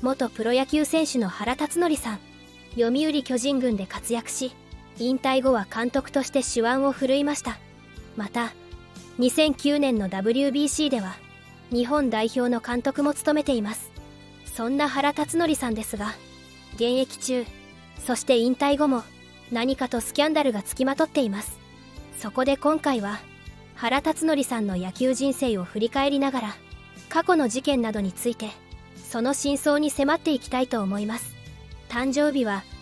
元プロ野球選手の原辰徳さん。読売巨人軍で活躍し、引退後は監督として手腕を振るいました。また2009年の WBC では日本代表の監督も務めています。そんな原辰徳さんですが、現役中そして引退後も何かとスキャンダルがつきまとっています。そこで今回は原辰徳さんの野球人生を振り返りながら、過去の事件などについてその真相に迫っていきたいと思います。誕生日は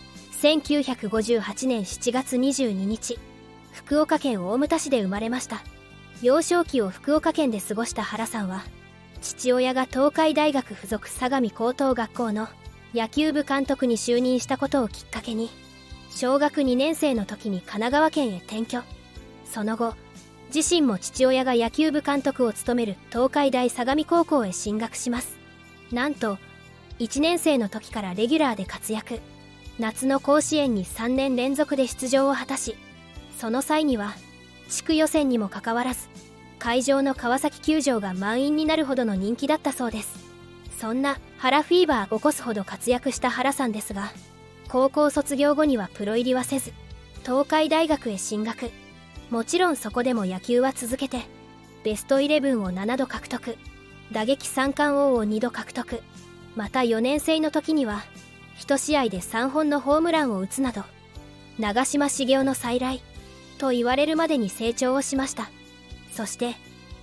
1958年7月22日、福岡県大牟田市で生まれました。幼少期を福岡県で過ごした原さんは、父親が東海大学附属相模高等学校の野球部監督に就任したことをきっかけに、小学2年生の時に神奈川県へ転居。その後、自身も父親が野球部監督を務める東海大相模高校へ進学します。なんと1年生の時からレギュラーで活躍。夏の甲子園に3年連続で出場を果たし、その際には地区予選にもかかわらず会場の川崎球場が満員になるほどの人気だったそうです。そんな原フィーバーを起こすほど活躍した原さんですが、高校卒業後にはプロ入りはせず東海大学へ進学。もちろんそこでも野球は続けて、ベストイレブンを7度獲得、打撃三冠王を2度獲得。また4年生の時には1試合で3本のホームランを打つなど、長嶋茂雄の再来と言われるまでに成長をしました。そして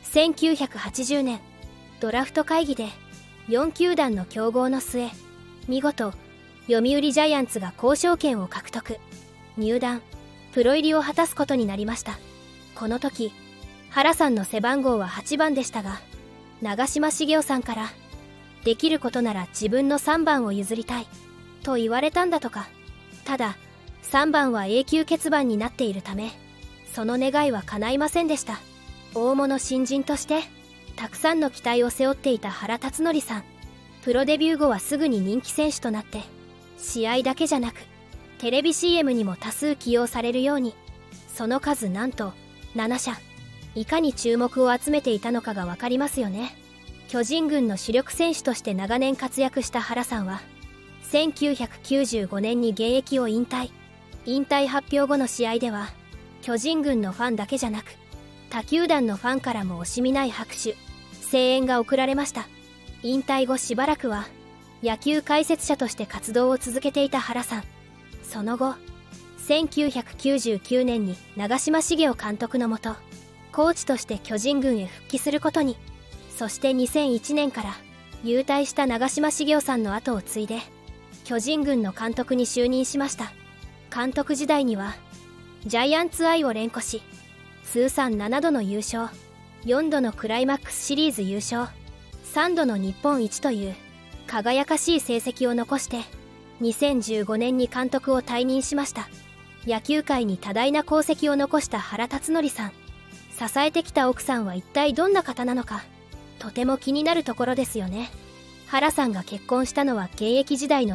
1980年ドラフト会議で4球団の競合の末、見事読売ジャイアンツが交渉権を獲得、入団プロ入りを果たすことになりました。この時原さんの背番号は8番でしたが、長嶋茂雄さんからできることなら自分の3番を譲りたいと言われたんだとか。ただ3番は永久欠番になっているため、その願いは叶いませんでした。大物新人としてたくさんの期待を背負っていた原辰徳さん。プロデビュー後はすぐに人気選手となって、試合だけじゃなくテレビ CM にも多数起用されるように。その数なんと7社。いかに注目を集めていたのかがわかりますよね。巨人軍の主力選手として長年活躍した原さんは1995年に現役を引退。引退発表後の試合では、巨人軍のファンだけじゃなく他球団のファンからも惜しみない拍手、声援が送られました。引退後しばらくは野球解説者として活動を続けていた原さん。その後1999年に長嶋茂雄監督のもとコーチとして巨人軍へ復帰することに。そして2001年から勇退した長嶋茂雄さんの後を継いで巨人軍の監督に就任しました。監督時代にはジャイアンツ愛を連呼し、通算7度の優勝、4度のクライマックスシリーズ優勝、3度の日本一という輝かしい成績を残して2015年に監督を退任しました。野球界に多大な功績を残した原辰徳さん。支えてきた奥さんは一体どんな方なのか、とても気になるところですよね。原さんが結婚したのは現役時代の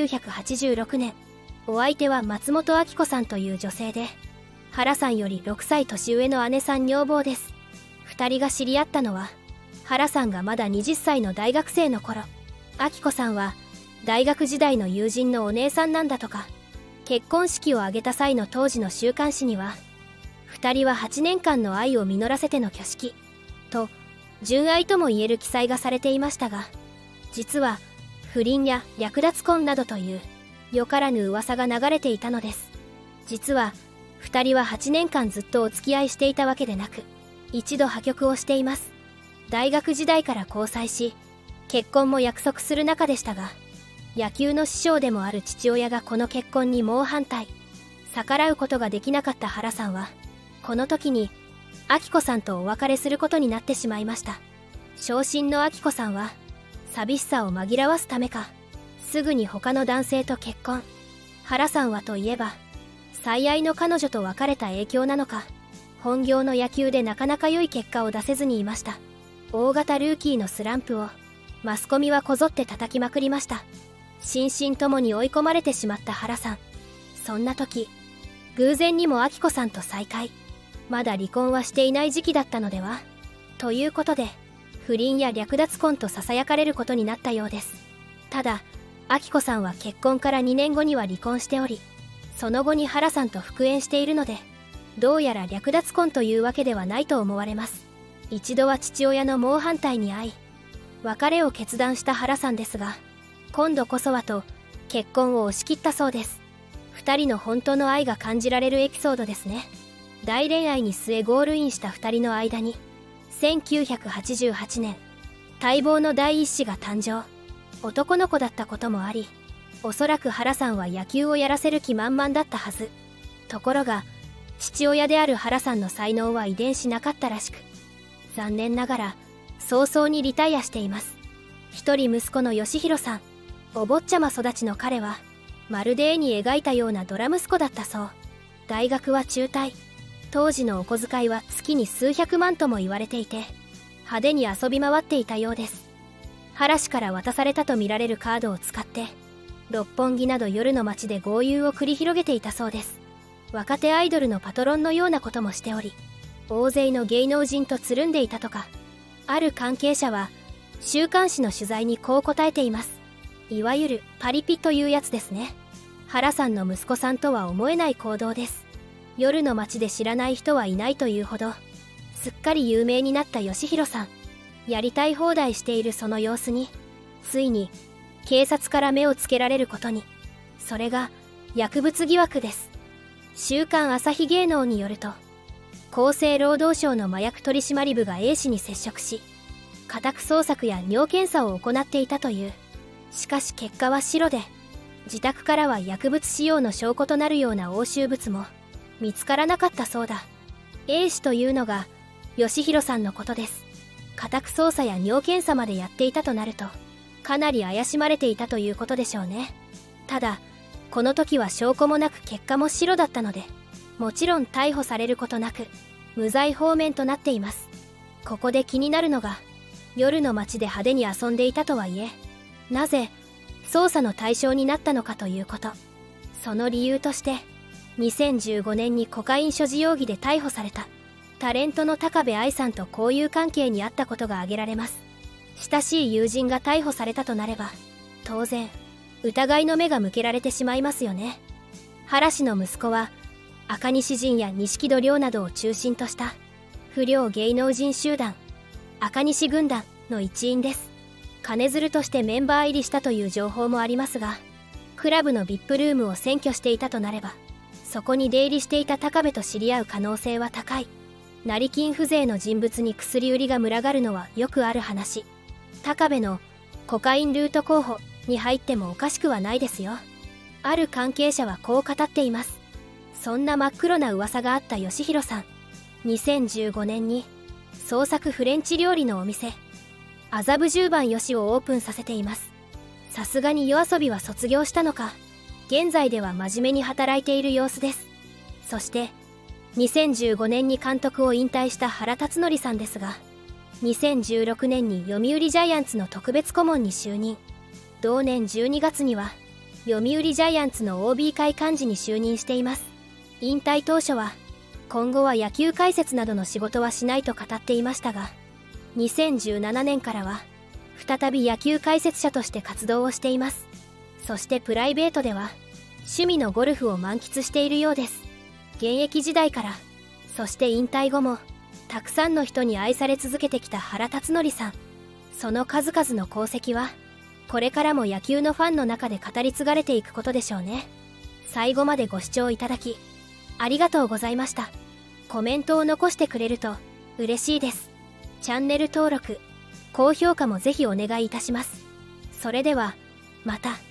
1986年。お相手は松本明子さんという女性で、原さんより6歳年上の姉さん女房です。2人が知り合ったのは原さんがまだ20歳の大学生の頃。明子さんは大学時代の友人のお姉さんなんだとか。結婚式を挙げた際の当時の週刊誌には、2人は8年間の愛を実らせての挙式と純愛とも言える記載がされていましたが、実は不倫や略奪婚などというよからぬ噂が流れていたのです。実は2人は8年間ずっとお付き合いしていたわけでなく、一度破局をしています。大学時代から交際し、結婚も約束する仲でしたが、野球の師匠でもある父親がこの結婚に猛反対。逆らうことができなかった原さんは、この時に明子さんとお別れすることになってしまいました。傷心の明子さんは寂しさを紛らわすためか、すぐに他の男性と結婚。原さんはといえば、最愛の彼女と別れた影響なのか、本業の野球でなかなか良い結果を出せずにいました。大型ルーキーのスランプをマスコミはこぞって叩きまくりました。心身ともに追い込まれてしまった原さん。そんな時、偶然にも明子さんと再会。まだ離婚はしていない時期だったのではということで、不倫や略奪婚と囁かれることになったようです。 ただ明子さんは結婚から2年後には離婚しており、その後に原さんと復縁しているので、どうやら略奪婚というわけではないと思われます。一度は父親の猛反対に遭い別れを決断した原さんですが、今度こそはと結婚を押し切ったそうです。2人の本当の愛が感じられるエピソードですね。大恋愛に末ゴールインした2人の間に1988年待望の第一子が誕生。男の子だったこともあり、おそらく原さんは野球をやらせる気満々だったはず。ところが父親である原さんの才能は遺伝しなかったらしく、残念ながら早々にリタイアしています。一人息子の義弘さん、お坊ちゃま育ちの彼はまるで絵に描いたようなドラ息子だったそう。大学は中退。当時のお小遣いは月に数百万とも言われていて、派手に遊び回っていたようです。原氏から渡されたとみられるカードを使って六本木など夜の街で豪遊を繰り広げていたそうです。若手アイドルのパトロンのようなこともしており、大勢の芸能人とつるんでいたとか。ある関係者は週刊誌の取材にこう答えています。いわゆるパリピというやつですね。原さんの息子さんとは思えない行動です。夜の街で知らない人はいないというほどすっかり有名になった義弘さん。やりたい放題しているその様子についに警察から目をつけられることに。それが薬物疑惑です。週刊朝日芸能によると、厚生労働省の麻薬取締部が A 氏に接触し家宅捜索や尿検査を行っていたという。しかし結果はシロで、自宅からは薬物使用の証拠となるような押収物も見つからなかったそうだ。 A 氏というのが義弘さんのことです。家宅捜査や尿検査までやっていたとなるとかなり怪しまれていたということでしょうね。ただこの時は証拠もなく結果もシロだったので、もちろん逮捕されることなく無罪放免となっています。ここで気になるのが、夜の街で派手に遊んでいたとはいえなぜ捜査の対象になったのかということ。その理由として2015年にコカイン所持容疑で逮捕されたタレントの高部愛さんと交友関係にあったことが挙げられます。親しい友人が逮捕されたとなれば当然疑いの目が向けられてしまいますよね。原氏の息子は赤西仁や錦戸亮などを中心とした不良芸能人集団赤西軍団の一員です。金づるとしてメンバー入りしたという情報もありますが、クラブの VIP ルームを占拠していたとなれば、そこに出入りしていた高部と知り合う可能性は高い。成金風情の人物に薬売りが群がるのはよくある話。高部のコカインルート候補に入ってもおかしくはないですよ。ある関係者はこう語っています。そんな真っ黒な噂があった義弘さん、2015年に創作フレンチ料理のお店麻布十番よしをオープンさせています。さすがに夜遊びは卒業したのか、現在では真面目に働いている様子です。そして2015年に監督を引退した原辰徳さんですが、2016年に読売ジャイアンツの特別顧問に就任。同年12月には読売ジャイアンツの OB 会幹事に就任しています。引退当初は今後は野球解説などの仕事はしないと語っていましたが、2017年からは再び野球解説者として活動をしています。そしてプライベートでは趣味のゴルフを満喫しているようです。現役時代から、そして引退後もたくさんの人に愛され続けてきた原辰徳さん。その数々の功績はこれからも野球のファンの中で語り継がれていくことでしょうね。最後までご視聴いただきありがとうございました。コメントを残してくれると嬉しいです。チャンネル登録、高評価もぜひお願いいたします。それではまた。